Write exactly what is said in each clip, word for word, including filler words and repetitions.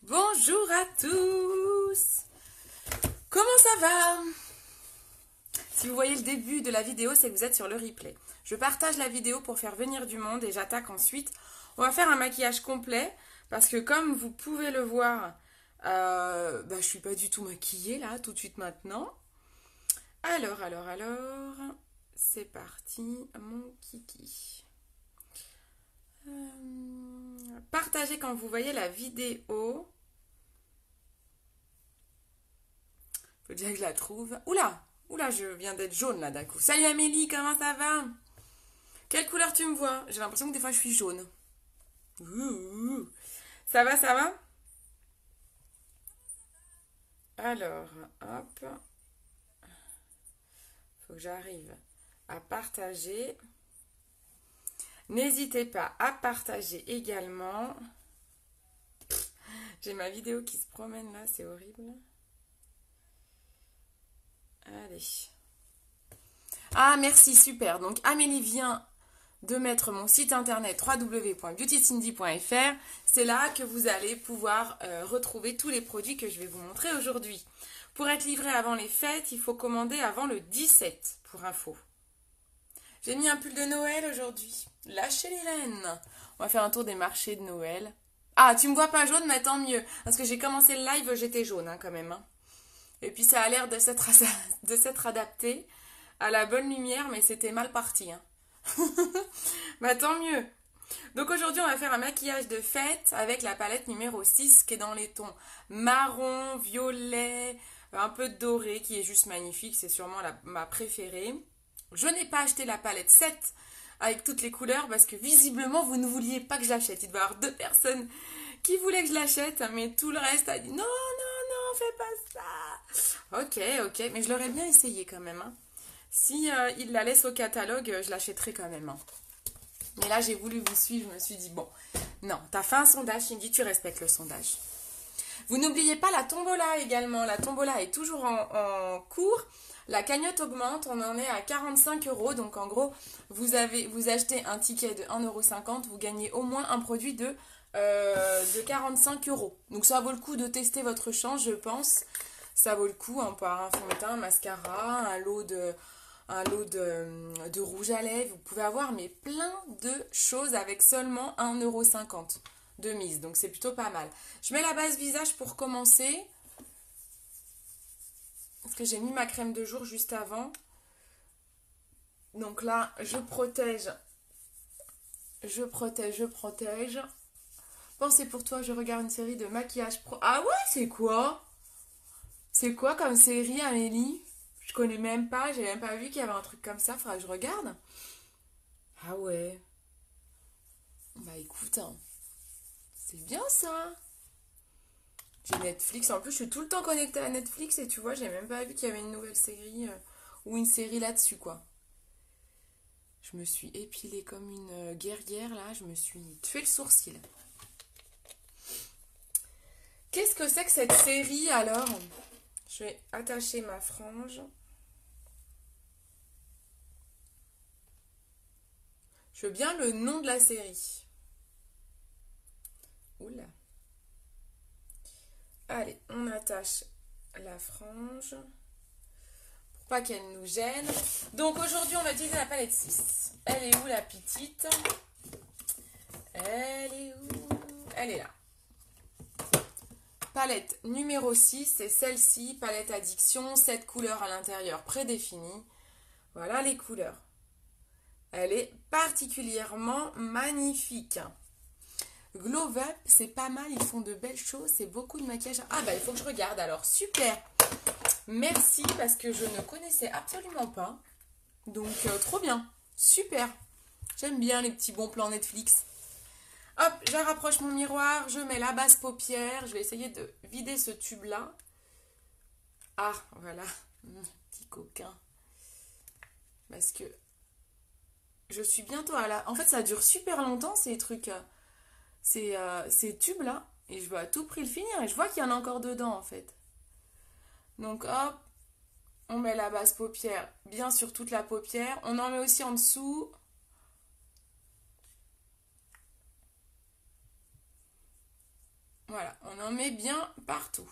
Bonjour à tous. Comment ça va? Si vous voyez le début de la vidéo, c'est que vous êtes sur le replay. Je partage la vidéo pour faire venir du monde et j'attaque ensuite. On va faire un maquillage complet parce que comme vous pouvez le voir, euh, bah, je suis pas du tout maquillée là, tout de suite maintenant. Alors, alors, alors, c'est parti, mon kiki. Euh, partagez quand vous voyez la vidéo. Faut déjà que je la trouve. Oula, oula, je viens d'être jaune là d'un coup. Salut Amélie, comment ça va? Quelle couleur tu me vois? J'ai l'impression que des fois je suis jaune. Ouh. Ça va, ça va? Alors, hop. Faut que j'arrive à partager. N'hésitez pas à partager également. J'ai ma vidéo qui se promène là, c'est horrible. Allez. Ah, merci, super. Donc, Amélie vient de mettre mon site internet w w w point beauty cindy point f r. C'est là que vous allez pouvoir euh, retrouver tous les produits que je vais vous montrer aujourd'hui. Pour être livré avant les fêtes, il faut commander avant le dix-sept, pour info. J'ai mis un pull de Noël aujourd'hui. Lâchez les rênes. On va faire un tour des marchés de Noël. Ah, tu me vois pas jaune, mais tant mieux. Parce que j'ai commencé le live, j'étais jaune hein, quand même. Hein. Et puis ça a l'air de s'être de s'être adapté à la bonne lumière, mais c'était mal parti. Hein. Bah tant mieux. Donc aujourd'hui, on va faire un maquillage de fête avec la palette numéro six qui est dans les tons marron, violet, un peu doré, qui est juste magnifique. C'est sûrement la, ma préférée. Je n'ai pas acheté la palette sept avec toutes les couleurs parce que visiblement, vous ne vouliez pas que je l'achète. Il doit y avoir deux personnes qui voulaient que je l'achète, mais tout le reste a dit non, non, non, fais pas ça. Ok, ok, mais je l'aurais bien essayé quand même. Hein. Si euh, il la laisse au catalogue, je l'achèterai quand même. Hein. Mais là, j'ai voulu vous suivre, je me suis dit, bon, non, t'as fait un sondage, Cindy, tu respectes le sondage. Vous n'oubliez pas la tombola également. La tombola est toujours en, en cours. La cagnotte augmente, on en est à quarante-cinq euros. Donc en gros, vous, avez, vous achetez un ticket de un euro cinquante, vous gagnez au moins un produit de, euh, de quarante-cinq euros. Donc ça vaut le coup de tester votre chance, je pense. Ça vaut le coup, hein, par un fond de teint, un mascara, un lot de... un lot de, de rouge à lèvres, vous pouvez avoir mais plein de choses avec seulement un euro cinquante de mise, donc c'est plutôt pas mal. Je mets la base visage pour commencer, parce que j'ai mis ma crème de jour juste avant. Donc là, je protège, je protège, je protège. Pensez pour toi, je regarde une série de maquillage pro... Ah ouais, c'est quoi? C'est quoi comme série, Amélie? Je connais même pas, j'ai même pas vu qu'il y avait un truc comme ça, faudra que je regarde. Ah ouais. Bah écoute, hein, c'est bien ça. J'ai Netflix, en plus je suis tout le temps connectée à Netflix et tu vois, j'ai même pas vu qu'il y avait une nouvelle série euh, ou une série là-dessus quoi. Je me suis épilée comme une euh, guerrière là, je me suis tué le sourcil. Qu'est-ce que c'est que cette série alors? Je vais attacher ma frange. Je veux bien le nom de la série. Oula. Allez, on attache la frange pour pas qu'elle nous gêne. Donc aujourd'hui, on va utiliser la palette six. Elle est où la petite? Elle est où? Elle est là. Palette numéro six, c'est celle-ci, palette addiction, sept couleurs à l'intérieur prédéfinies. Voilà les couleurs. Elle est particulièrement magnifique. Glow Up, c'est pas mal, ils font de belles choses, c'est beaucoup de maquillage. Ah bah il faut que je regarde alors, super. Merci parce que je ne connaissais absolument pas. Donc euh, trop bien, super. J'aime bien les petits bons plans Netflix. Hop, je rapproche mon miroir, je mets la base paupière. Je vais essayer de vider ce tube-là. Ah, voilà, petit coquin. Parce que je suis bientôt à la... En fait, ça dure super longtemps, ces trucs, ces, euh, ces tubes-là. Et je veux à tout prix le finir. Et je vois qu'il y en a encore dedans, en fait. Donc, hop, on met la base paupière bien sur toute la paupière. On en met aussi en dessous... Voilà, on en met bien partout.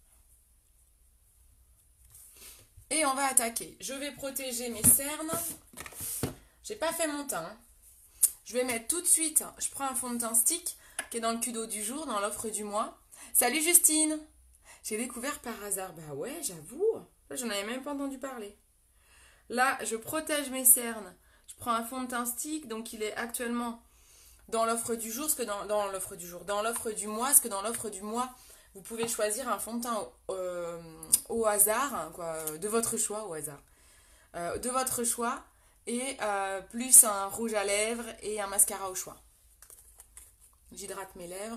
Et on va attaquer. Je vais protéger mes cernes. J'ai pas fait mon teint. Hein. Je vais mettre tout de suite, je prends un fond de teint stick qui est dans le Kudo du jour, dans l'offre du mois. Salut Justine! J'ai découvert par hasard. Bah ouais, j'avoue. J'en avais même pas entendu parler. Là, je protège mes cernes. Je prends un fond de teint stick, donc il est actuellement dans l'offre du jour, ce que dans, dans l'offre du jour, dans l'offre du mois, ce que dans l'offre du mois, vous pouvez choisir un fond de teint au, euh, au hasard, hein, quoi, de votre choix, au hasard, euh, de votre choix, et euh, plus un rouge à lèvres et un mascara au choix. J'hydrate mes lèvres.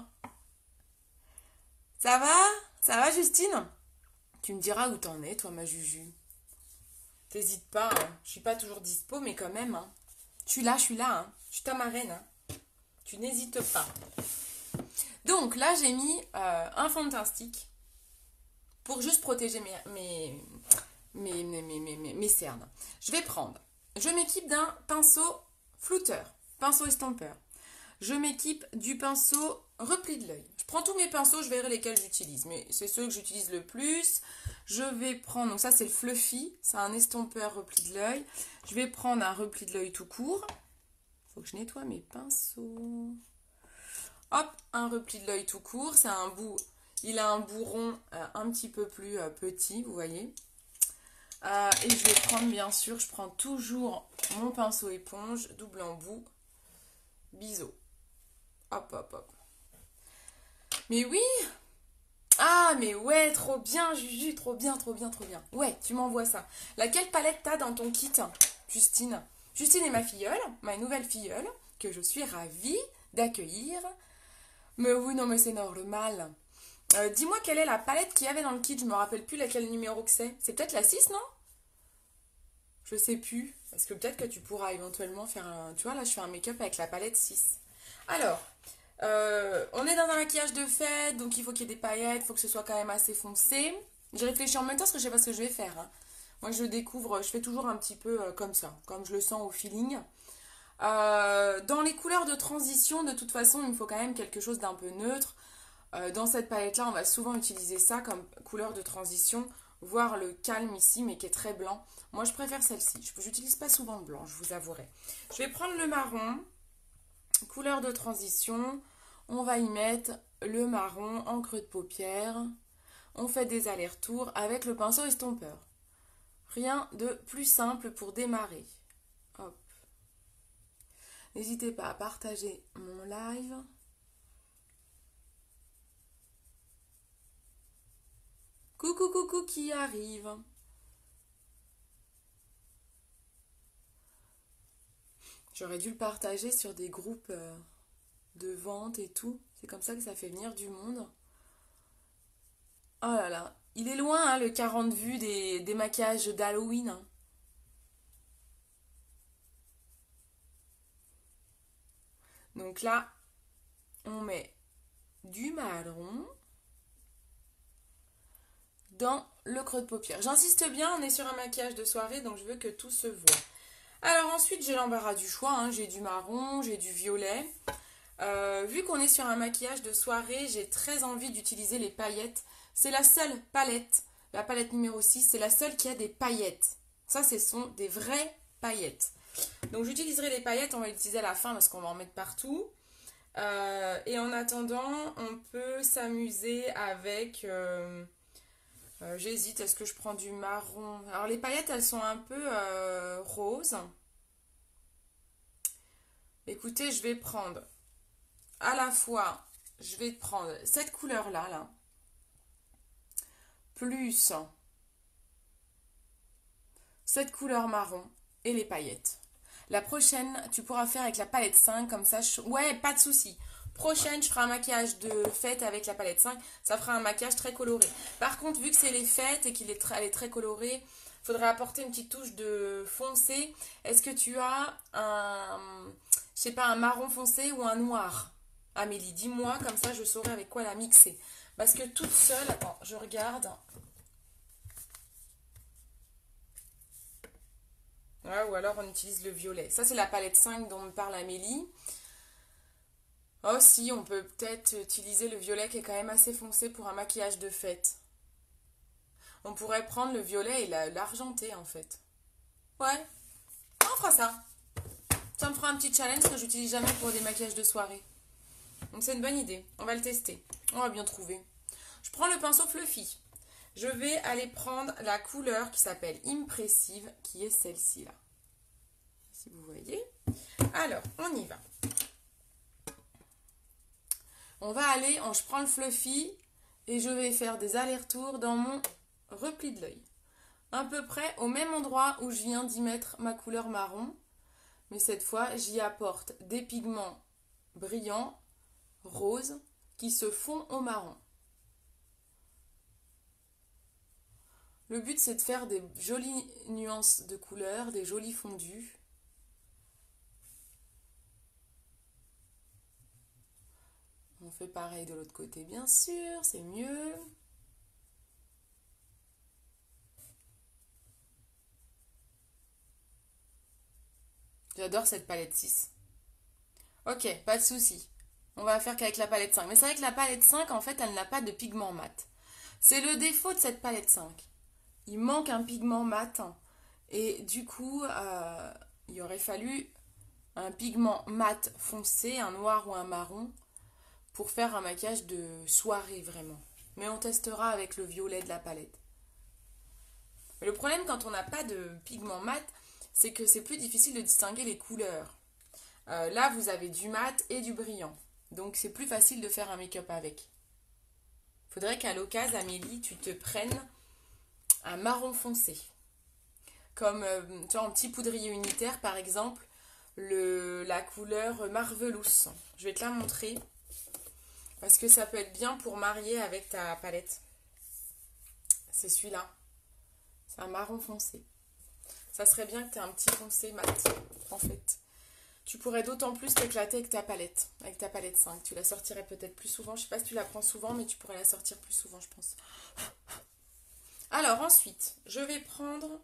Ça va? Ça va, Justine? Tu me diras où t'en es, toi, ma Juju. T'hésites pas, hein. Je suis pas toujours dispo, mais quand même, hein. Je suis là, je suis là, hein. Je suis ta marraine, hein. Tu n'hésites pas. Donc là, j'ai mis euh, un fond de teint stick pour juste protéger mes, mes, mes, mes, mes, mes, mes, mes cernes. Je vais prendre, je m'équipe d'un pinceau flouteur, pinceau estompeur. Je m'équipe du pinceau repli de l'œil. Je prends tous mes pinceaux, je verrai lesquels j'utilise, mais c'est ceux que j'utilise le plus. Je vais prendre, donc ça c'est le Fluffy, c'est un estompeur repli de l'œil. Je vais prendre un repli de l'œil tout court. Faut que je nettoie mes pinceaux. Hop, un repli de l'œil tout court, c'est un bout, il a un bout rond euh, un petit peu plus euh, petit, vous voyez. Euh, et je vais prendre, bien sûr, je prends toujours mon pinceau éponge, double embout, biseau. Hop, hop, hop. Mais oui! Ah, mais ouais, trop bien, Juju, trop bien, trop bien, trop bien. Ouais, tu m'envoies ça. Laquelle palette t'as dans ton kit, Justine? Justine est ma filleule, ma nouvelle filleule, que je suis ravie d'accueillir. Mais oui, non, mais c'est normal. Euh, dis-moi quelle est la palette qu'il y avait dans le kit, je me rappelle plus laquelle numéro que c'est. C'est peut-être la six, non? Je sais plus. Parce que peut-être que tu pourras éventuellement faire un... Tu vois, là, je fais un make-up avec la palette six. Alors, euh, on est dans un maquillage de fête, donc il faut qu'il y ait des paillettes, il faut que ce soit quand même assez foncé. J'ai réfléchi en même temps parce que je sais pas ce que je vais faire. Hein. Moi, je découvre, je fais toujours un petit peu euh, comme ça, comme je le sens au feeling. Euh, dans les couleurs de transition, de toute façon, il me faut quand même quelque chose d'un peu neutre. Euh, dans cette palette-là, on va souvent utiliser ça comme couleur de transition, voire le calme ici, mais qui est très blanc. Moi, je préfère celle-ci. Je n'utilise pas souvent le blanc, je vous avouerai. Je vais prendre le marron, couleur de transition. On va y mettre le marron en creux de paupière. On fait des allers-retours avec le pinceau estompeur. Rien de plus simple pour démarrer. Hop. N'hésitez pas à partager mon live. Coucou, coucou qui arrive. J'aurais dû le partager sur des groupes de vente et tout. C'est comme ça que ça fait venir du monde. Oh là là. Il est loin, hein, le quarante vues des, des maquillages d'Halloween. Hein. Donc là, on met du marron dans le creux de paupière. J'insiste bien, on est sur un maquillage de soirée, donc je veux que tout se voit. Alors ensuite, j'ai l'embarras du choix. Hein. J'ai du marron, j'ai du violet. Euh, vu qu'on est sur un maquillage de soirée, j'ai très envie d'utiliser les paillettes. C'est la seule palette, la palette numéro six, c'est la seule qui a des paillettes. Ça, ce sont des vraies paillettes. Donc j'utiliserai les paillettes, on va les utiliser à la fin parce qu'on va en mettre partout. Euh, et en attendant, on peut s'amuser avec... Euh, euh, J'hésite, est-ce que je prends du marron? Alors les paillettes, elles sont un peu euh, roses. Écoutez, je vais prendre à la fois, je vais prendre cette couleur-là, là, plus cette couleur marron et les paillettes. La prochaine, tu pourras faire avec la palette cinq, comme ça, je... ouais, pas de souci. Prochaine, je ferai un maquillage de fête avec la palette cinq, ça fera un maquillage très coloré. Par contre, vu que c'est les fêtes et qu'elle est, est très colorée, il faudrait apporter une petite touche de foncé. Est-ce que tu as un, je sais pas, un marron foncé ou un noir? Amélie, dis-moi, comme ça je saurai avec quoi la mixer. Parce que toute seule, attends, je regarde. Ouais, ou alors on utilise le violet. Ça, c'est la palette cinq dont me parle Amélie. Oh si, on peut peut-être utiliser le violet qui est quand même assez foncé pour un maquillage de fête. On pourrait prendre le violet et la- l'argenter en fait. Ouais, on fera ça. Ça me fera un petit challenge que j'utilise jamais pour des maquillages de soirée. Donc c'est une bonne idée. On va le tester. On va bien trouver. Je prends le pinceau Fluffy. Je vais aller prendre la couleur qui s'appelle Impressive, qui est celle-ci là. Si vous voyez. Alors, on y va. On va aller, je prends le Fluffy et je vais faire des allers-retours dans mon repli de l'œil. À peu près au même endroit où je viens d'y mettre ma couleur marron. Mais cette fois, j'y apporte des pigments brillants, roses, qui se font au marron. Le but, c'est de faire des jolies nuances de couleurs, des jolis fondus. On fait pareil de l'autre côté, bien sûr, c'est mieux. J'adore cette palette six. Ok, pas de souci. On va faire qu'avec la palette cinq. Mais c'est vrai que la palette cinq, en fait, elle n'a pas de pigment mat. C'est le défaut de cette palette cinq. Il manque un pigment mat. Et du coup, euh, il aurait fallu un pigment mat foncé, un noir ou un marron, pour faire un maquillage de soirée vraiment. Mais on testera avec le violet de la palette. Mais le problème quand on n'a pas de pigment mat, c'est que c'est plus difficile de distinguer les couleurs. Euh, là, vous avez du mat et du brillant. Donc, c'est plus facile de faire un make-up avec. Il faudrait qu'à l'occasion, Amélie, tu te prennes un marron foncé. Comme, euh, tu vois, en petit poudrier unitaire, par exemple, le, la couleur Marvelous. Je vais te la montrer. Parce que ça peut être bien pour marier avec ta palette. C'est celui-là. C'est un marron foncé. Ça serait bien que tu aies un petit foncé mat, en fait. Tu pourrais d'autant plus t'éclater avec ta palette, avec ta palette cinq. Tu la sortirais peut-être plus souvent. Je sais pas si tu la prends souvent, mais tu pourrais la sortir plus souvent, je pense. Alors, ensuite, je vais prendre...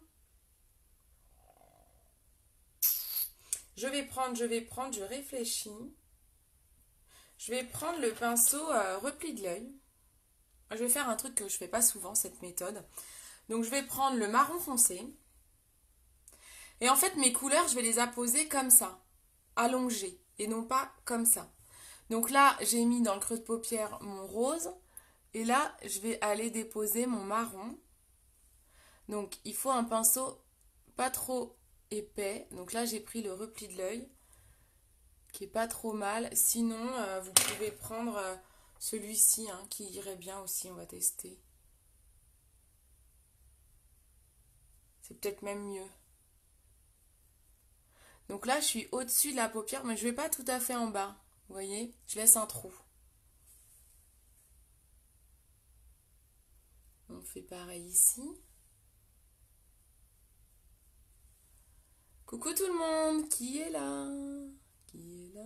Je vais prendre, je vais prendre, je réfléchis. Je vais prendre le pinceau euh, repli de l'œil. Je vais faire un truc que je fais pas souvent, cette méthode. Donc, je vais prendre le marron foncé. Et en fait, mes couleurs, je vais les apposer comme ça, allongées, et non pas comme ça. Donc là, j'ai mis dans le creux de paupière mon rose, et là, je vais aller déposer mon marron. Donc, il faut un pinceau pas trop épais. Donc là, j'ai pris le repli de l'œil, qui est pas trop mal. Sinon, euh, vous pouvez prendre euh, celui-ci, hein, qui irait bien aussi, on va tester. C'est peut-être même mieux. Donc là, je suis au-dessus de la paupière, mais je ne vais pas tout à fait en bas. Vous voyez, je laisse un trou. On fait pareil ici. Coucou tout le monde, qui est là? Qui est là?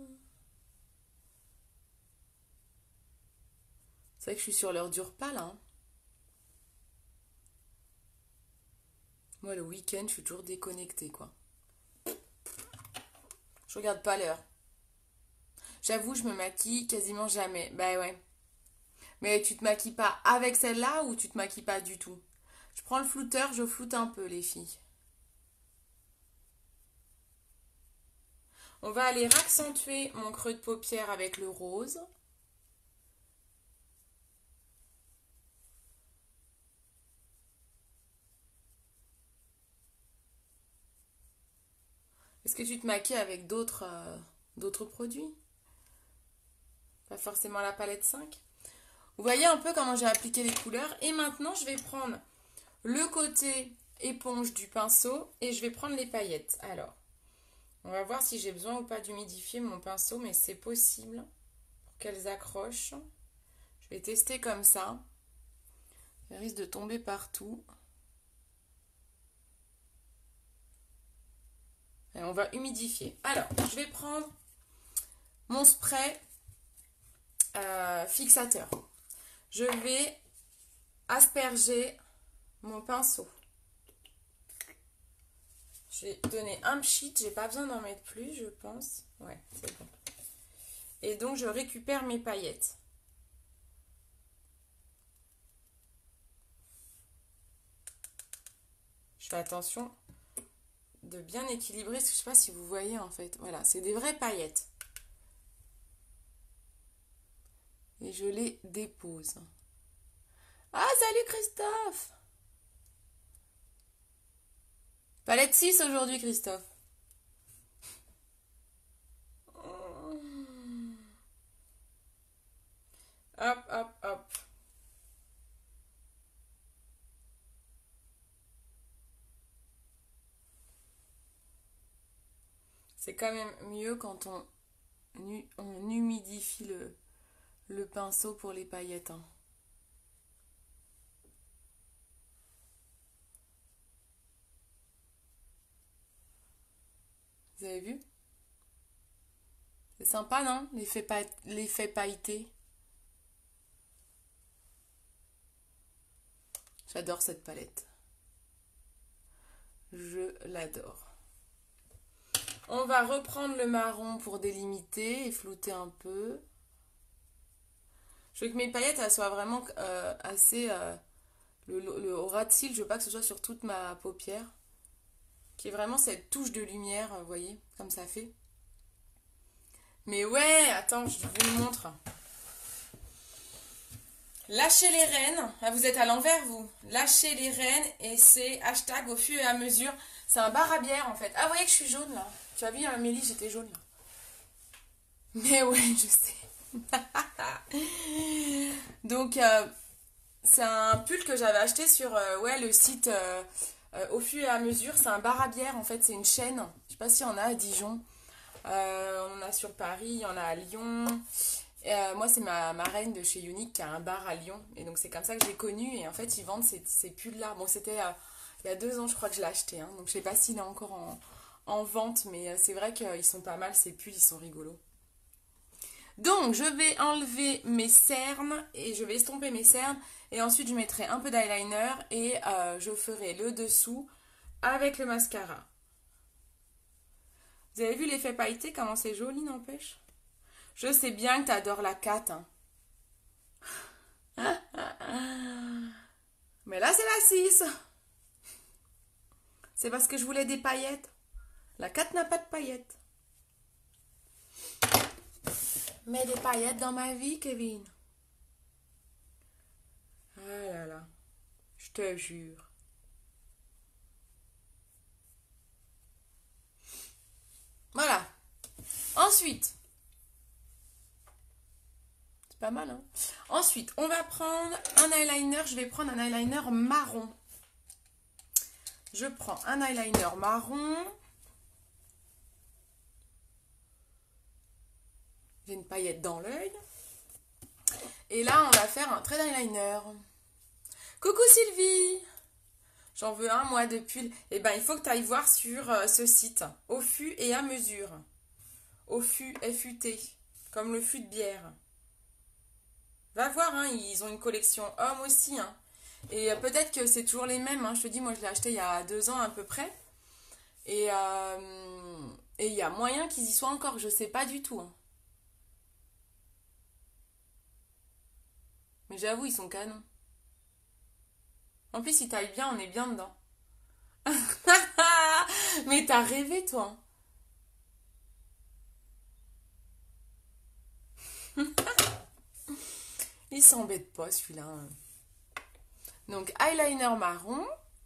C'est vrai que je suis sur l'heure du repas là. Hein. Moi, le week-end, je suis toujours déconnectée, quoi. Je regarde pas l'heure. J'avoue, je me maquille quasiment jamais. Bah ouais. Mais tu te maquilles pas avec celle-là ou tu te maquilles pas du tout? Je prends le flouteur, je floute un peu, les filles. On va aller accentuer mon creux de paupière avec le rose. Est-ce que tu te maquilles avec d'autres euh, d'autres produits? Pas forcément la palette cinq. Vous voyez un peu comment j'ai appliqué les couleurs. Et maintenant, je vais prendre le côté éponge du pinceau et je vais prendre les paillettes. Alors, on va voir si j'ai besoin ou pas d'humidifier mon pinceau, mais c'est possible pour qu'elles accrochent. Je vais tester comme ça. Ça risque de tomber partout. Et on va humidifier. Alors, je vais prendre mon spray euh, fixateur. Je vais asperger mon pinceau. Je vais donner un pchit, j'ai pas besoin d'en mettre plus, je pense. Ouais, c'est bon. et donc je récupère mes paillettes. Je fais attention de bien équilibrer, parce que je ne sais pas si vous voyez en fait. Voilà, c'est des vraies paillettes. Et je les dépose. Ah, salut Christophe! Palette six aujourd'hui, Christophe. Hop, hop, hop. C'est quand même mieux quand on, on humidifie le, le pinceau pour les paillettes. Hein. Vous avez vu? C'est sympa, non? L'effet pa l'effet pailleté. J'adore cette palette. Je l'adore. On va reprendre le marron pour délimiter et flouter un peu. Je veux que mes paillettes elles soient vraiment euh, assez... Euh, le, le, au ras de cils, je veux pas que ce soit sur toute ma paupière. Qui est vraiment cette touche de lumière, vous voyez, comme ça fait. Mais ouais, attends, je vous le montre. Lâchez les rênes. Ah, vous êtes à l'envers, vous. Lâchez les rênes et c'est hashtag au fur et à mesure. C'est un bar à bière, en fait. Ah, vous voyez que je suis jaune, là. Tu as vu, Amélie, j'étais jaune, là. Mais ouais, je sais. Donc, euh, c'est un pull que j'avais acheté sur euh, ouais, le site euh, euh, au fur et à mesure. C'est un bar à bière, en fait. C'est une chaîne. Je sais pas s'il y en a à Dijon. Euh, on en a sur Paris, il y en a à Lyon. Et, euh, moi, c'est ma, ma reine de chez Unique qui a un bar à Lyon. Et donc, c'est comme ça que j'ai connu. Et en fait, ils vendent ces, ces pulls-là. Bon, c'était euh, il y a deux ans, je crois que je l'ai acheté. Hein. Donc, je sais pas s'il est encore en, en vente. Mais euh, c'est vrai qu'ils sont pas mal, ces pulls. Ils sont rigolos. Donc, je vais enlever mes cernes. Et je vais estomper mes cernes. Et ensuite, je mettrai un peu d'eyeliner. Et euh, je ferai le dessous avec le mascara. Vous avez vu l'effet pailleté, comment c'est joli, n'empêche? Je sais bien que tu adores la quatre. Hein. Mais là, c'est la six. C'est parce que je voulais des paillettes. La quatre n'a pas de paillettes. Mets des paillettes dans ma vie, Kevin. Ah là là. Je te jure. Voilà. Ensuite. C'est pas mal, hein? Ensuite, on va prendre un eyeliner. Je vais prendre un eyeliner marron. Je prends un eyeliner marron. J'ai une paillette dans l'œil. Et là, on va faire un trait d'eyeliner. Coucou Sylvie! J'en veux un, moi, de pull. Eh ben, il faut que tu ailles voir sur euh, ce site. Au fût et à mesure. Au fût, F U T. Comme le fût de bière. Va voir, hein, ils ont une collection homme aussi. Hein. Et euh, peut-être que c'est toujours les mêmes. Hein. Je te dis, moi, je l'ai acheté il y a deux ans à peu près. Et euh, et il y a moyen qu'ils y soient encore. Je sais pas du tout. Hein. Mais j'avoue, ils sont canons. En plus, ils taillent bien, on est bien dedans. Mais t'as rêvé, toi. Il s'embête pas, celui-là. Donc, eyeliner marron.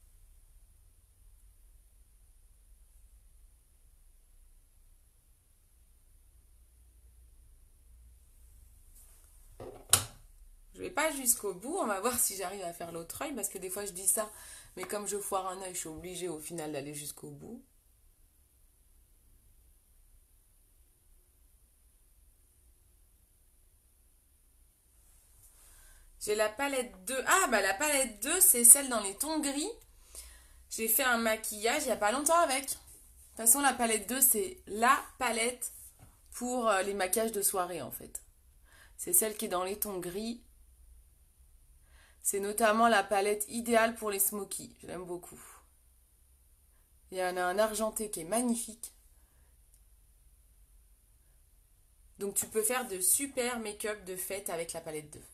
Je vais pas jusqu'au bout. On va voir si j'arrive à faire l'autre œil. Parce que des fois, je dis ça. Mais comme je foire un œil, je suis obligée au final d'aller jusqu'au bout. J'ai la palette deux. Ah, bah la palette deux, c'est celle dans les tons gris. J'ai fait un maquillage il n'y a pas longtemps avec. De toute façon, la palette deux, c'est la palette pour les maquillages de soirée, en fait. C'est celle qui est dans les tons gris. C'est notamment la palette idéale pour les smokies. Je l'aime beaucoup. Il y en a un argenté qui est magnifique. Donc tu peux faire de super make-up de fête avec la palette deux.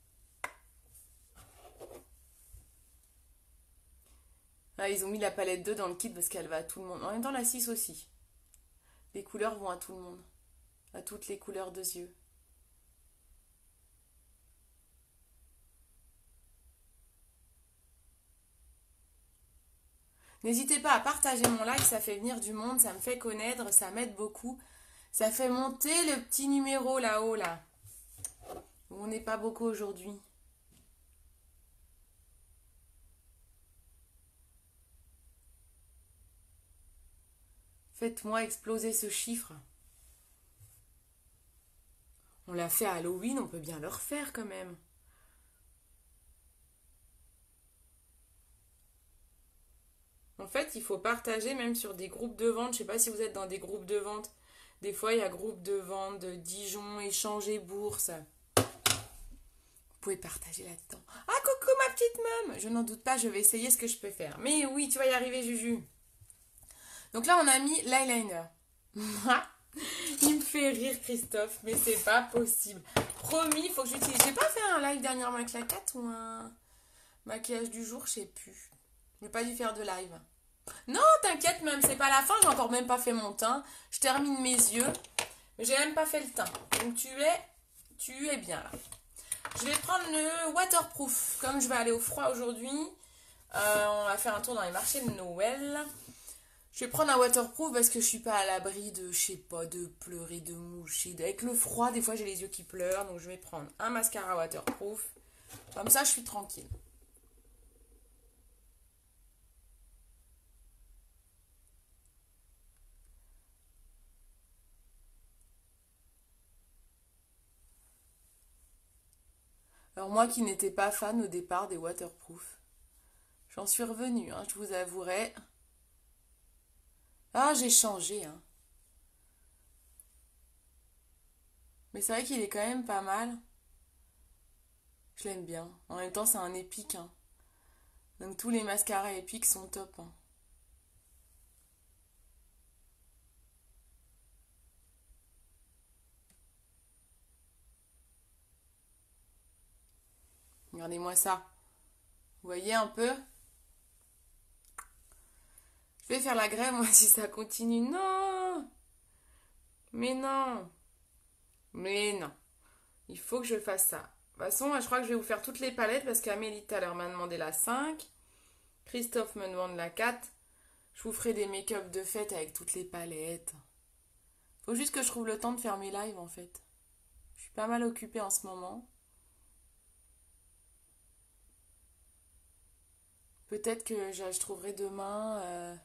Ah, ils ont mis la palette deux dans le kit parce qu'elle va à tout le monde. En même temps, la six aussi. Les couleurs vont à tout le monde. À toutes les couleurs de yeux. N'hésitez pas à partager mon live, ça fait venir du monde, ça me fait connaître, ça m'aide beaucoup. Ça fait monter le petit numéro là-haut, là. On n'est pas beaucoup aujourd'hui. Faites-moi exploser ce chiffre. On l'a fait à Halloween, on peut bien le refaire quand même. En fait, il faut partager même sur des groupes de vente. Je sais pas si vous êtes dans des groupes de vente. Des fois, il y a groupe de vente de Dijon, échanger bourse. Vous pouvez partager là-dedans. Ah, coucou ma petite môme! Je n'en doute pas, je vais essayer ce que je peux faire. Mais oui, tu vas y arriver, Juju. Donc là, on a mis l'eyeliner. Il me fait rire, Christophe, mais c'est pas possible. Promis, il faut que j'utilise. J'ai pas fait un live dernièrement avec la quatre ou un maquillage du jour, je sais plus. J'ai pas dû faire de live. Non, t'inquiète même, c'est pas la fin, j'ai encore même pas fait mon teint. Je termine mes yeux, mais j'ai même pas fait le teint. Donc tu es, tu es bien là. Je vais prendre le waterproof. Comme je vais aller au froid aujourd'hui, euh, on va faire un tour dans les marchés de Noël. Je vais prendre un waterproof parce que je suis pas à l'abri de, je sais pas, de pleurer, de moucher. Avec le froid, des fois j'ai les yeux qui pleurent, donc je vais prendre un mascara waterproof. Comme ça, je suis tranquille. Alors moi qui n'étais pas fan au départ des waterproof, j'en suis revenue, hein, je vous avouerai. Ah, j'ai changé, hein. Mais c'est vrai qu'il est quand même pas mal. Je l'aime bien. En même temps, c'est un épique, hein. Donc tous les mascaras épiques sont top, hein. Regardez-moi ça. Vous voyez un peu? Je vais faire la grève, moi, si ça continue. Non! Mais non! Mais non! Il faut que je fasse ça. De toute façon, je crois que je vais vous faire toutes les palettes parce qu'Amélie tout à l'heure m'a demandé la cinq. Christophe me demande la quatre. Je vous ferai des make-up de fête avec toutes les palettes. Faut juste que je trouve le temps de faire mes lives en fait. Je suis pas mal occupée en ce moment. Peut-être que je, je trouverai demain euh,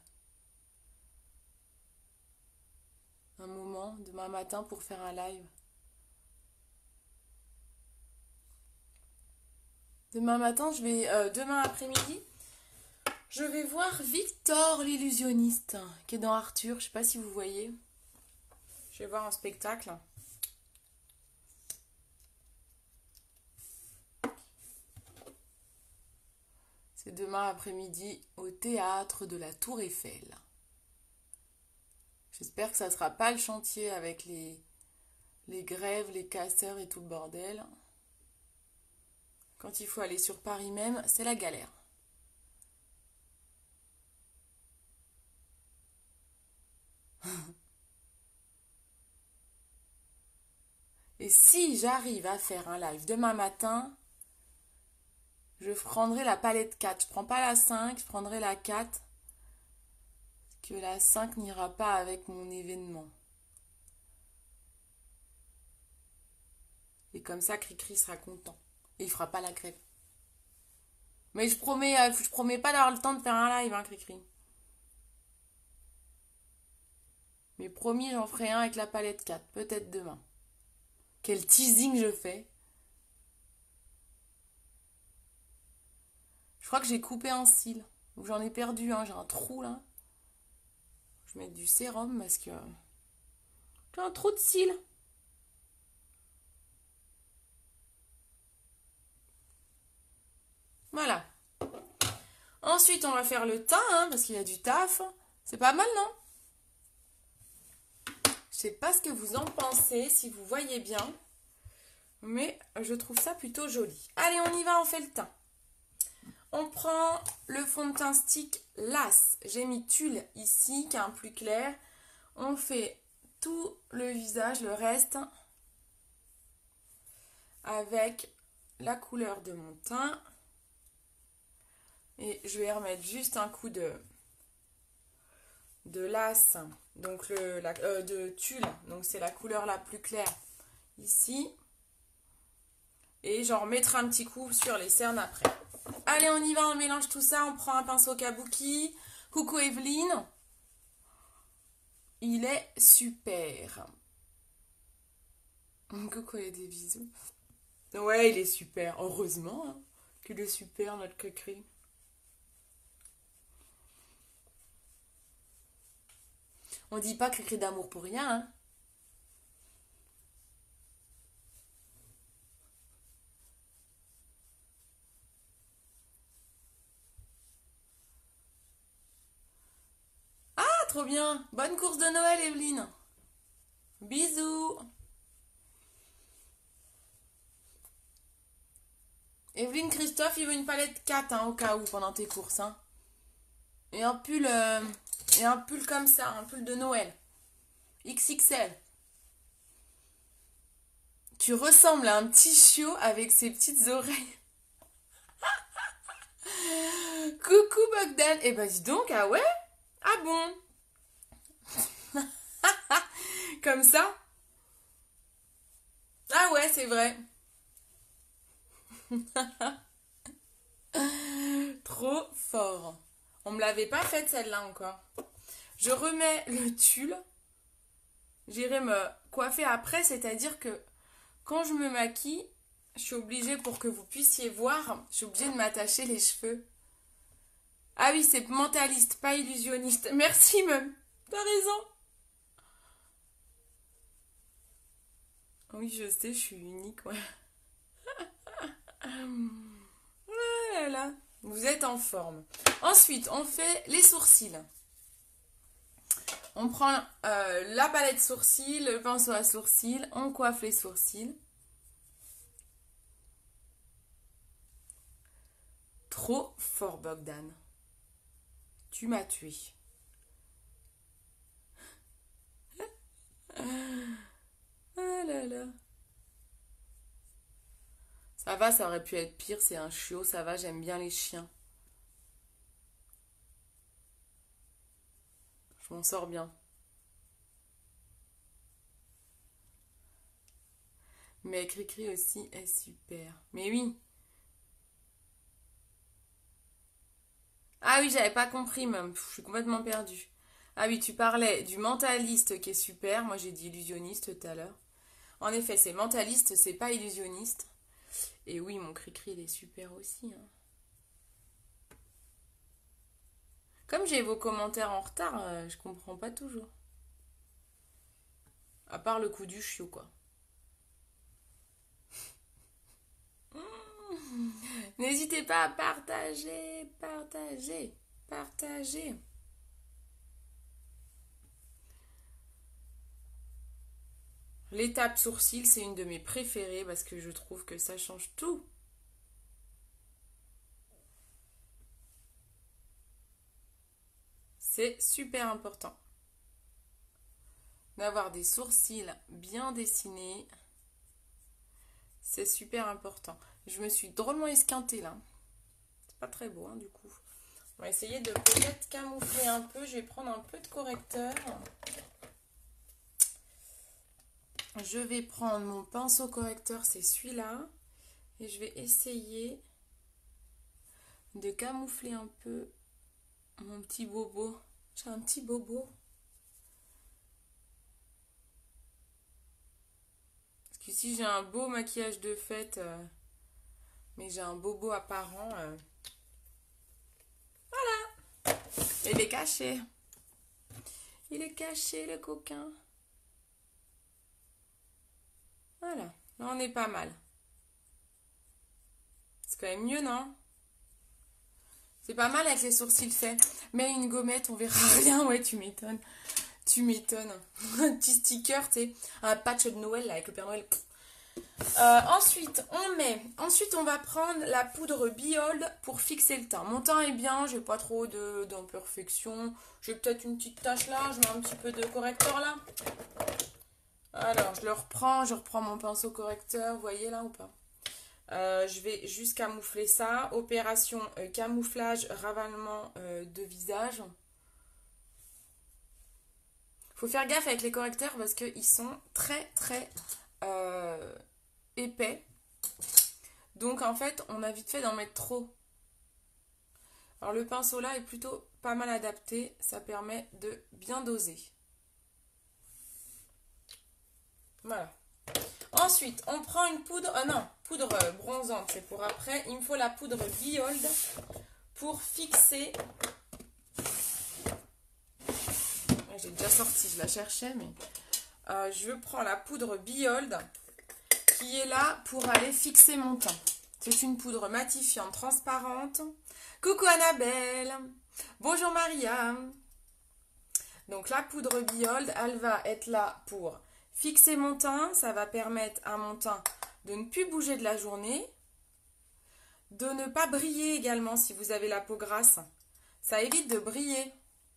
un moment, demain matin pour faire un live. Demain matin, je vais, euh, demain après-midi, je vais voir Victor l'illusionniste qui est dans Arthur. Je sais pas si vous voyez. Je vais voir un spectacle. C'est demain après-midi au théâtre de la Tour Eiffel. J'espère que ça ne sera pas le chantier avec les, les grèves, les casseurs et tout le bordel. Quand il faut aller sur Paris même, c'est la galère. Et si j'arrive à faire un live demain matin, je prendrai la palette quatre. Je prends pas la cinq, je prendrai la quatre. Parce que la cinq n'ira pas avec mon événement. Et comme ça, Cricri sera content. Et il fera pas la grève. Mais je promets, je promets pas d'avoir le temps de faire un live, hein, Cricri. Mais promis, j'en ferai un avec la palette quatre. Peut-être demain. Quel teasing je fais. Je crois que j'ai coupé un cil. Ou j'en ai perdu un. J'ai un trou là. Je vais mettre du sérum parce que j'ai un trou de cils. Voilà. Ensuite, on va faire le teint, hein, parce qu'il y a du taf. C'est pas mal, non? Je sais pas ce que vous en pensez, si vous voyez bien. Mais je trouve ça plutôt joli. Allez, on y va, on fait le teint. On prend le fond de teint stick Lass. J'ai mis Tulle ici, qui est un plus clair. On fait tout le visage, le reste, avec la couleur de mon teint. Et je vais remettre juste un coup de, de Lass, donc le, la, euh, de Tulle. Donc c'est la couleur la plus claire ici. Et j'en remettrai un petit coup sur les cernes après. Allez, on y va, on mélange tout ça. On prend un pinceau kabuki. Coucou Evelyne. Il est super. Coucou et des bisous. Ouais, il est super. Heureusement hein, qu'il est super, notre cri-cri. On dit pas cri-cri d'amour pour rien, hein. Trop bien. Bonne course de Noël, Evelyne. Bisous. Evelyne, Christophe, il veut une palette quatre hein, au cas où pendant tes courses. Hein. Et un pull euh, et un pull comme ça, un pull de Noël. X X L. Tu ressembles à un petit chiot avec ses petites oreilles. Coucou Bogdan. Eh ben dis donc, ah ouais? Ah bon? Comme ça? Ah ouais, c'est vrai. Trop fort. On me l'avait pas faite celle-là encore. Je remets le tulle. J'irai me coiffer après, c'est-à-dire que quand je me maquille, je suis obligée, pour que vous puissiez voir, je suis obligée de m'attacher les cheveux. Ah oui, c'est mentaliste, pas illusionniste. Merci même. T'as raison. Oui, je sais, je suis unique, ouais. Oh là là. Vous êtes en forme. Ensuite, on fait les sourcils. On prend euh, la palette sourcils, le pinceau à sourcils, on coiffe les sourcils. Trop fort, Bogdan. Tu m'as tué. Oh là là. Ça va, ça aurait pu être pire, c'est un chiot, ça va, j'aime bien les chiens. Je m'en sors bien. Mais Cricri aussi est super. Mais oui. Ah oui, j'avais pas compris même. Pff, je suis complètement perdue. Ah oui, tu parlais du mentaliste qui est super. Moi, j'ai dit illusionniste tout à l'heure. En effet, c'est mentaliste, c'est pas illusionniste. Et oui, mon Cricri, il est super aussi. Hein. Comme j'ai vos commentaires en retard, euh, je comprends pas toujours. À part le coup du chiot, quoi. N'hésitez pas à partager, partager, partager. L'étape sourcil, c'est une de mes préférées parce que je trouve que ça change tout. C'est super important d'avoir des sourcils bien dessinés. C'est super important. Je me suis drôlement esquintée là. C'est pas très beau hein, du coup. On va essayer de peut-être camoufler un peu. Je vais prendre un peu de correcteur. Je vais prendre mon pinceau correcteur, c'est celui-là. Et je vais essayer de camoufler un peu mon petit bobo. J'ai un petit bobo. Parce qu'ici j'ai un beau maquillage de fête. Euh, mais j'ai un bobo apparent. Euh. Voilà. Il est caché. Il est caché le coquin. Voilà. Là on est pas mal. C'est quand même mieux, non? C'est pas mal avec les sourcils faits. Mais une gommette, on verra rien. Ouais, tu m'étonnes. Tu m'étonnes. Un petit sticker, tu sais, un patch de Noël là, avec le Père Noël. Euh, ensuite, on met, ensuite on va prendre la poudre Behold pour fixer le teint. Mon teint est bien, j'ai pas trop de d'imperfection. J'ai peut-être une petite tache là, je mets un petit peu de correcteur là. Alors, je le reprends, je reprends mon pinceau correcteur, vous voyez là ou pas? Euh, je vais juste camoufler ça. Opération euh, camouflage, ravalement euh, de visage. Faut faire gaffe avec les correcteurs parce qu'ils sont très très euh, épais. Donc en fait, on a vite fait d'en mettre trop. Alors le pinceau là est plutôt pas mal adapté. Ça permet de bien doser. Voilà. Ensuite, on prend une poudre... Ah non, poudre bronzante, c'est pour après. Il me faut la poudre Behold pour fixer... J'ai déjà sorti, je la cherchais, mais... Euh, je prends la poudre Behold qui est là pour aller fixer mon teint. C'est une poudre matifiante transparente. Coucou Annabelle. Bonjour Maria. Donc la poudre Behold, elle va être là pour fixer mon teint. Ça va permettre à mon teint de ne plus bouger de la journée. De ne pas briller également si vous avez la peau grasse. Ça évite de briller.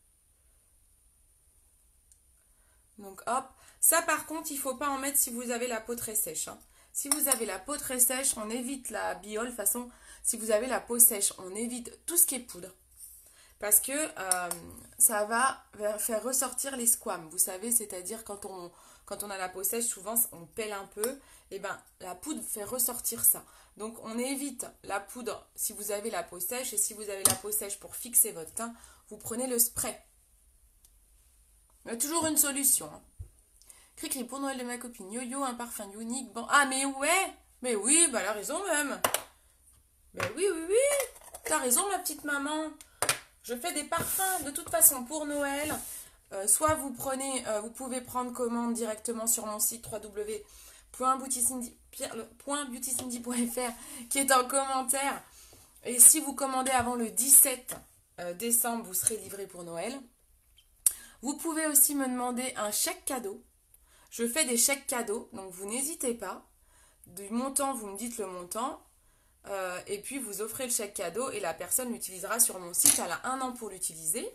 Donc hop. Ça par contre, il ne faut pas en mettre si vous avez la peau très sèche. Hein. Si vous avez la peau très sèche, on évite la Behold. De toute façon, si vous avez la peau sèche, on évite tout ce qui est poudre. Parce que euh, ça va faire ressortir les squames. Vous savez, c'est-à-dire quand on, quand on a la peau sèche, souvent on pèle un peu. Et bien, la poudre fait ressortir ça. Donc, on évite la poudre si vous avez la peau sèche. Et si vous avez la peau sèche pour fixer votre teint, vous prenez le spray. Il y a toujours une solution. Hein. Cricri pour Noël de ma copine. Yo-yo, un parfum unique. Bon. Ah, mais ouais. Mais oui, bah elle a raison même. Mais oui, oui, oui. T'as raison, ma petite maman. Je fais des parfums de toute façon pour Noël. Euh, soit vous prenez, euh, vous pouvez prendre commande directement sur mon site w w w point beauty cindy point f r qui est en commentaire. Et si vous commandez avant le dix-sept décembre, vous serez livré pour Noël. Vous pouvez aussi me demander un chèque cadeau. Je fais des chèques cadeaux, donc vous n'hésitez pas. Du montant, vous me dites le montant. Euh, et puis vous offrez le chèque cadeau et la personne l'utilisera sur mon site. Elle a un an pour l'utiliser.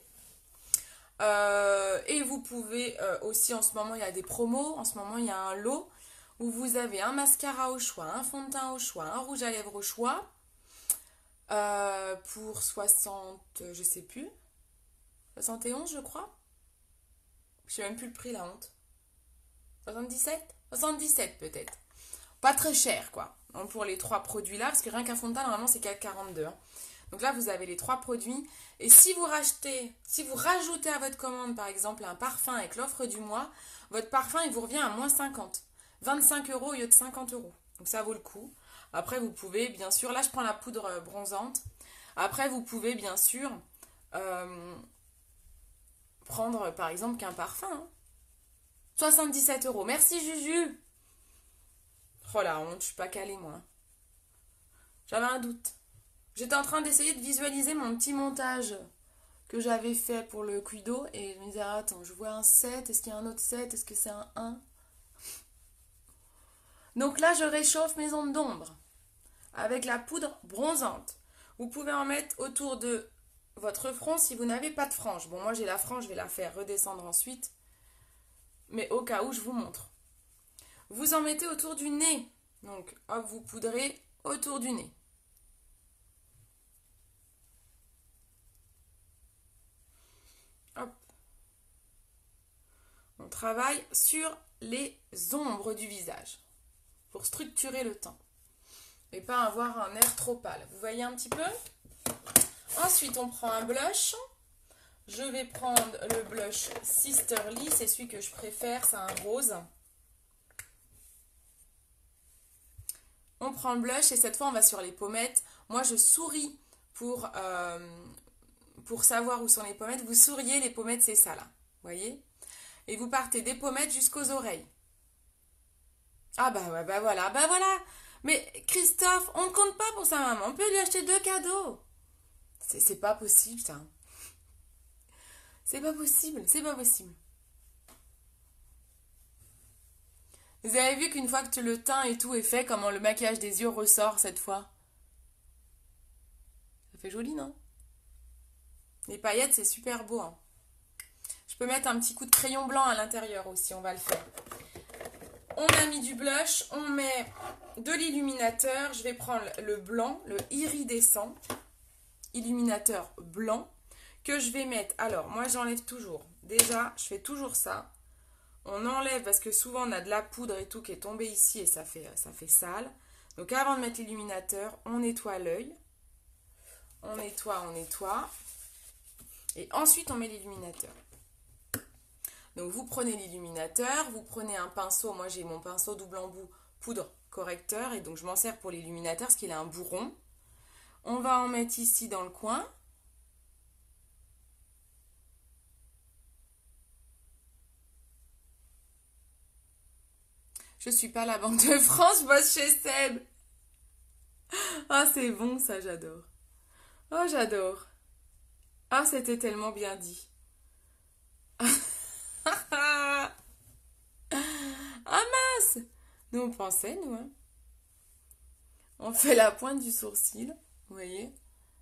Euh, et vous pouvez euh, aussi, en ce moment, il y a des promos. En ce moment, il y a un lot où vous avez un mascara au choix, un fond de teint au choix, un rouge à lèvres au choix. Euh, pour soixante, je sais plus. soixante et onze, je crois. Je sais même plus le prix, la honte. soixante-dix-sept soixante-dix-sept peut-être. Pas très cher, quoi. Donc, pour les trois produits-là, parce que rien qu'un fond de teint, normalement, c'est quatre quarante-deux. Hein. Donc là, vous avez les trois produits. Et si vous rachetez, si vous rajoutez à votre commande, par exemple, un parfum avec l'offre du mois, votre parfum, il vous revient à moins cinquante. vingt-cinq euros au lieu de cinquante euros. Donc ça vaut le coup. Après, vous pouvez, bien sûr, là, je prends la poudre bronzante. Après, vous pouvez, bien sûr, euh, prendre, par exemple, qu'un parfum. Hein. soixante-dix-sept euros. Merci, Juju. Oh la honte, je suis pas calée, moi. J'avais un doute. J'étais en train d'essayer de visualiser mon petit montage que j'avais fait pour le Cuido. Et je me disais, ah, attends, je vois un sept. Est-ce qu'il y a un autre sept? Est-ce que c'est un un? Donc là, je réchauffe mes ondes d'ombre avec la poudre bronzante. Vous pouvez en mettre autour de votre front si vous n'avez pas de frange. Bon, moi, j'ai la frange, je vais la faire redescendre ensuite. Mais au cas où, je vous montre. Vous en mettez autour du nez. Donc, hop, vous poudrez autour du nez. Hop. On travaille sur les ombres du visage pour structurer le teint et pas avoir un air trop pâle. Vous voyez un petit peu? Ensuite, on prend un blush. Je vais prendre le blush Sisterly. C'est celui que je préfère, c'est un rose. On prend le blush et cette fois, on va sur les pommettes. Moi, je souris pour, euh, pour savoir où sont les pommettes. Vous souriez, les pommettes, c'est ça là. Vous voyez? Et vous partez des pommettes jusqu'aux oreilles. Ah bah, bah, bah voilà, bah voilà. Mais Christophe, on ne compte pas pour sa maman. On peut lui acheter deux cadeaux. C'est pas possible, ça. C'est pas possible, c'est pas possible. Vous avez vu qu'une fois que le teint et tout est fait, comment le maquillage des yeux ressort cette fois? Ça fait joli, non? Les paillettes, c'est super beau, hein. Je peux mettre un petit coup de crayon blanc à l'intérieur aussi, on va le faire. On a mis du blush, on met de l'illuminateur. Je vais prendre le blanc, le iridescent, illuminateur blanc, que je vais mettre. Alors, moi, j'enlève toujours. Déjà, je fais toujours ça. On enlève parce que souvent, on a de la poudre et tout qui est tombée ici et ça fait, ça fait sale. Donc, avant de mettre l'illuminateur, on nettoie l'œil. On nettoie, on nettoie. Et ensuite, on met l'illuminateur. Donc, vous prenez l'illuminateur, vous prenez un pinceau. Moi, j'ai mon pinceau double embout poudre correcteur. Et donc, je m'en sers pour l'illuminateur parce qu'il a un bout rond. On va en mettre ici dans le coin. Je suis pas à la Banque de France, je bosse chez Seb. Ah, c'est bon, ça, j'adore. Oh, j'adore. Ah, c'était tellement bien dit. Ah mince! Nous, on pensait, nous, hein. On fait la pointe du sourcil, vous voyez.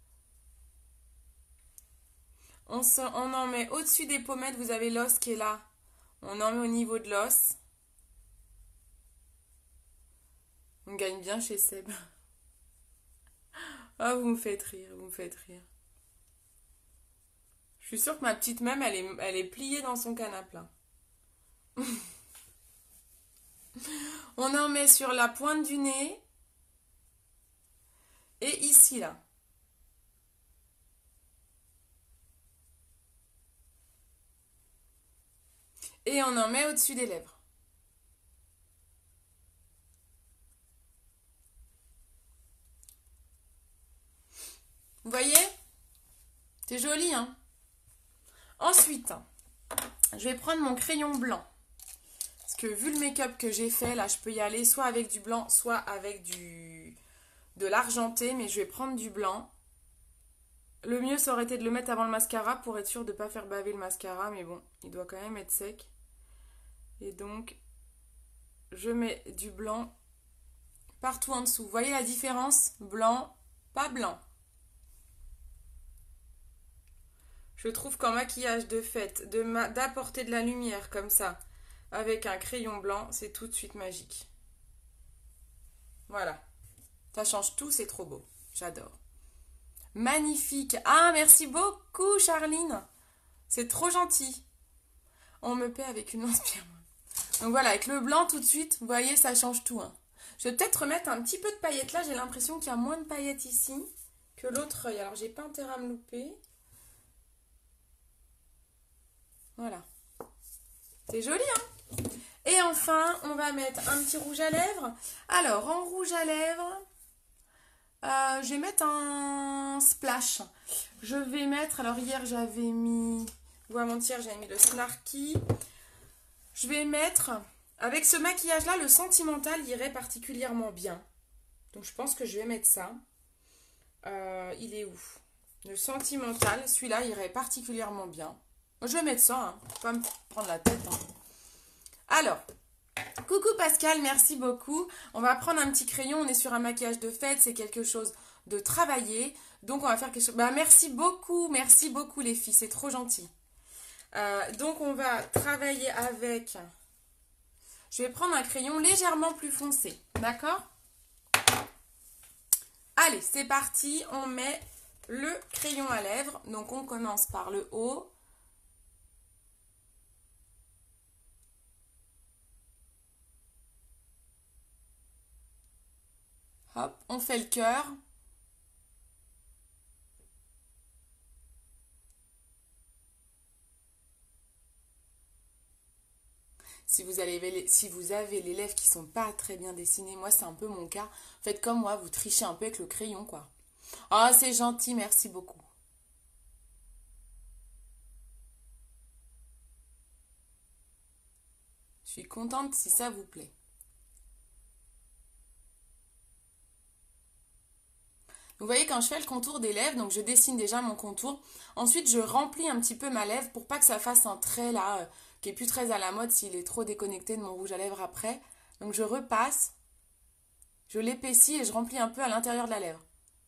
On, se, on en met au-dessus des pommettes, vous avez l'os qui est là. On en met au niveau de l'os. On gagne bien chez Seb. Ah, vous me faites rire, vous me faites rire. Je suis sûre que ma petite même, elle est, elle est pliée dans son canapé. On en met sur la pointe du nez. Et ici, là. Et on en met au-dessus des lèvres. Vous voyez? C'est joli, hein? Ensuite, je vais prendre mon crayon blanc. Parce que vu le make-up que j'ai fait, là, je peux y aller soit avec du blanc, soit avec du de l'argenté. Mais je vais prendre du blanc. Le mieux, ça aurait été de le mettre avant le mascara pour être sûr de ne pas faire baver le mascara. Mais bon, il doit quand même être sec. Et donc, je mets du blanc partout en dessous. Vous voyez la différence? Blanc, pas blanc. Je trouve qu'en maquillage de fête, d'apporter de, de la lumière comme ça, avec un crayon blanc, c'est tout de suite magique. Voilà. Ça change tout, c'est trop beau. J'adore. Magnifique. Ah, merci beaucoup, Charline. C'est trop gentil. On me paie avec une inspire. Donc voilà, avec le blanc tout de suite, vous voyez, ça change tout. Hein. Je vais peut-être remettre un petit peu de paillettes là. J'ai l'impression qu'il y a moins de paillettes ici que l'autre œil. Alors, j'ai pas intérêt à me louper. Voilà. C'est joli, hein? Et enfin, on va mettre un petit rouge à lèvres. Alors, en rouge à lèvres, euh, je vais mettre un splash. Je vais mettre, alors hier j'avais mis, ou avant-hier j'avais mis le Snarky. Je vais mettre, avec ce maquillage-là, le Sentimental irait particulièrement bien. Donc je pense que je vais mettre ça. Euh, il est où? Le Sentimental, celui-là irait particulièrement bien. Je vais mettre ça, hein. Faut pas me prendre la tête. Hein. Alors, coucou Pascal, merci beaucoup. On va prendre un petit crayon, on est sur un maquillage de fête, c'est quelque chose de travaillé. Donc on va faire quelque chose... Bah, merci beaucoup, merci beaucoup les filles, c'est trop gentil. Euh, donc on va travailler avec... Je vais prendre un crayon légèrement plus foncé, d'accord? Allez, c'est parti, on met le crayon à lèvres. Donc on commence par le haut. Hop, on fait le cœur. Si vous, avez, si vous avez les lèvres qui sont pas très bien dessinées, moi c'est un peu mon cas. Faites comme moi, vous trichez un peu avec le crayon, quoi. Ah, c'est gentil, merci beaucoup. Je suis contente si ça vous plaît. Vous voyez, quand je fais le contour des lèvres, donc je dessine déjà mon contour. Ensuite, je remplis un petit peu ma lèvre pour pas que ça fasse un trait là, euh, qui est plus très à la mode s'il est trop déconnecté de mon rouge à lèvres après. Donc je repasse, je l'épaissis et je remplis un peu à l'intérieur de la lèvre.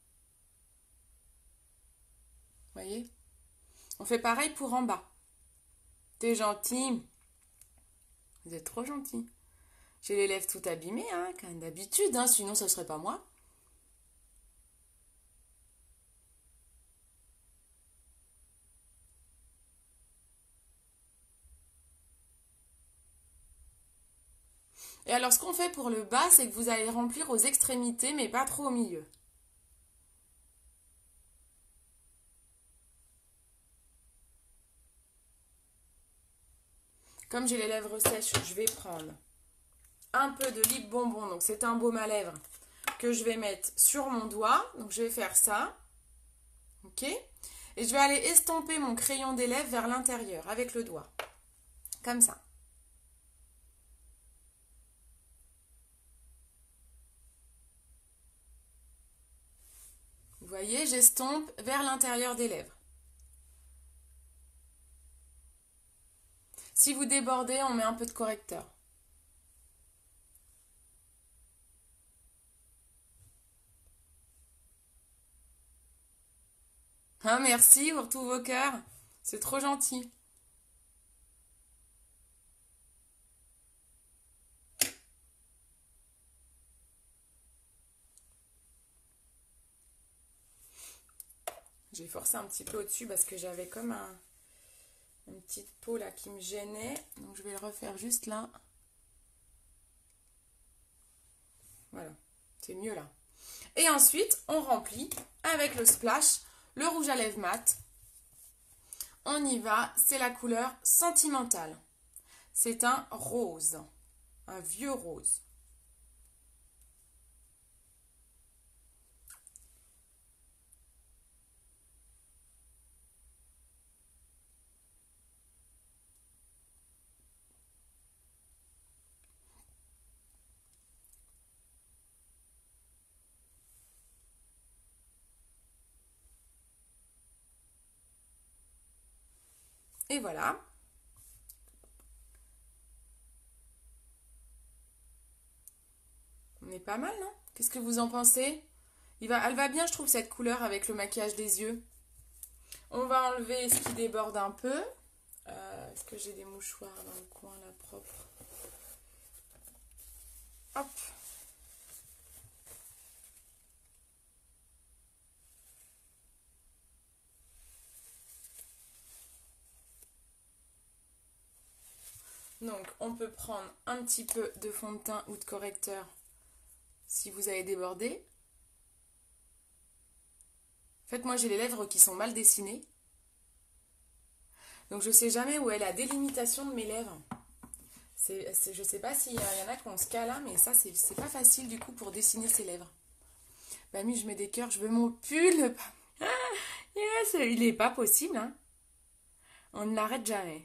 Vous voyez? On fait pareil pour en bas. T'es gentil. Vous êtes trop gentil. J'ai les lèvres tout abîmées, hein, comme d'habitude, hein, sinon ça serait pas moi. Et alors ce qu'on fait pour le bas, c'est que vous allez remplir aux extrémités, mais pas trop au milieu. Comme j'ai les lèvres sèches, je vais prendre un peu de lip bonbon, donc c'est un baume à lèvres que je vais mettre sur mon doigt. Donc je vais faire ça, ok? Et je vais aller estomper mon crayon des lèvres vers l'intérieur avec le doigt, comme ça. Vous voyez, j'estompe vers l'intérieur des lèvres. Si vous débordez, on met un peu de correcteur. Ah, merci pour tous vos cœurs. C'est trop gentil. J'ai forcé un petit peu au-dessus parce que j'avais comme un, une petite peau là qui me gênait. Donc je vais le refaire juste là. Voilà, c'est mieux là. Et ensuite, on remplit avec le splash, le rouge à lèvres mat. On y va, c'est la couleur sentimentale. C'est un rose, un vieux rose. Et voilà. On est pas mal, non? Qu'est-ce que vous en pensez? Il va, elle va bien, je trouve, cette couleur avec le maquillage des yeux. On va enlever ce qui déborde un peu. Euh, Est-ce que j'ai des mouchoirs dans le coin, là, propre? Hop. Donc, on peut prendre un petit peu de fond de teint ou de correcteur si vous avez débordé. En fait, moi, j'ai les lèvres qui sont mal dessinées. Donc, je ne sais jamais où est la délimitation de mes lèvres. C'est, c'est, je ne sais pas s'il y en a qui ont ce cas-là, mais ça, c'est, c'est pas facile du coup pour dessiner ses lèvres. Bah, oui, je mets des cœurs, je veux mon pull. Ah, yes, il n'est pas possible, hein. On ne l'arrête jamais.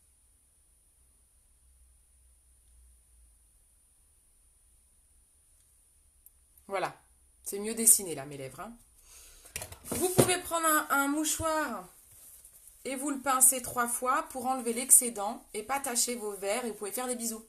Voilà, c'est mieux dessiné là, mes lèvres. Hein. Vous pouvez prendre un, un mouchoir et vous le pincez trois fois pour enlever l'excédent et pas tacher vos verres et vous pouvez faire des bisous.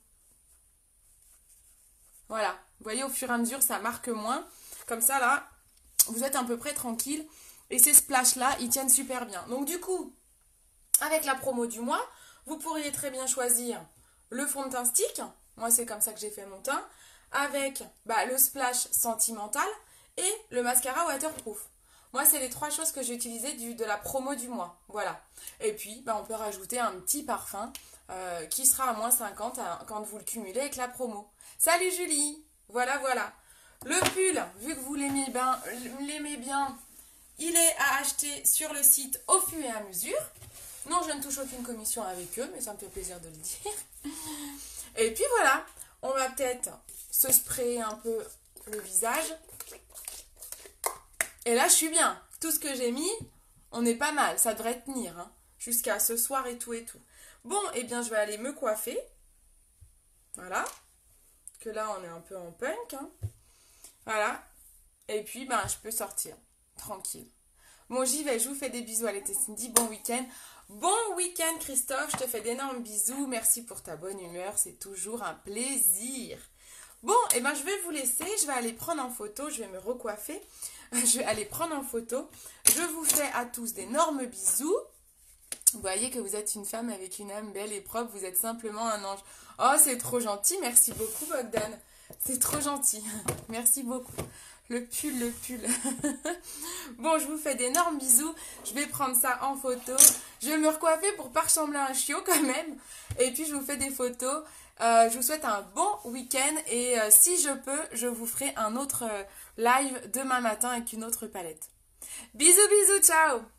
Voilà, vous voyez au fur et à mesure ça marque moins. Comme ça là, vous êtes à peu près tranquille et ces splashs là, ils tiennent super bien. Donc du coup, avec la promo du mois, vous pourriez très bien choisir le fond de teint stick. Moi c'est comme ça que j'ai fait mon teint. Avec bah, le splash sentimental et le mascara waterproof. Moi, c'est les trois choses que j'ai utilisées du, de la promo du mois. Voilà. Et puis, bah, on peut rajouter un petit parfum euh, qui sera à moins cinquante à, quand vous le cumulez avec la promo. Salut Julie! Voilà, voilà. Le pull, vu que vous l'aimez bien, l'aimez bien, il est à acheter sur le site au fur et à mesure. Non, je ne touche aucune commission avec eux, mais ça me fait plaisir de le dire. Et puis voilà, on va peut-être se sprayer un peu le visage. Et là, je suis bien. Tout ce que j'ai mis, on est pas mal. Ça devrait tenir, hein, jusqu'à ce soir et tout et tout. Bon, eh bien, je vais aller me coiffer. Voilà. Que là, on est un peu en punk. Hein. Voilà. Et puis, ben, je peux sortir. Tranquille. Bon, j'y vais. Je vous fais des bisous. Allez, Cindy. Bon week-end. Bon week-end, Christophe. Je te fais d'énormes bisous. Merci pour ta bonne humeur. C'est toujours un plaisir. Bon, et eh ben je vais vous laisser, je vais aller prendre en photo, je vais me recoiffer. Je vais aller prendre en photo. Je vous fais à tous d'énormes bisous. Vous voyez que vous êtes une femme avec une âme belle et propre, vous êtes simplement un ange. Oh, c'est trop gentil, merci beaucoup Bogdan. C'est trop gentil, merci beaucoup. Le pull, le pull. Bon, je vous fais d'énormes bisous. Je vais prendre ça en photo. Je vais me recoiffer pour pas ressembler à un chiot quand même. Et puis, je vous fais des photos. Euh, je vous souhaite un bon week-end. Et euh, si je peux, je vous ferai un autre euh, live demain matin avec une autre palette. Bisous, bisous, ciao!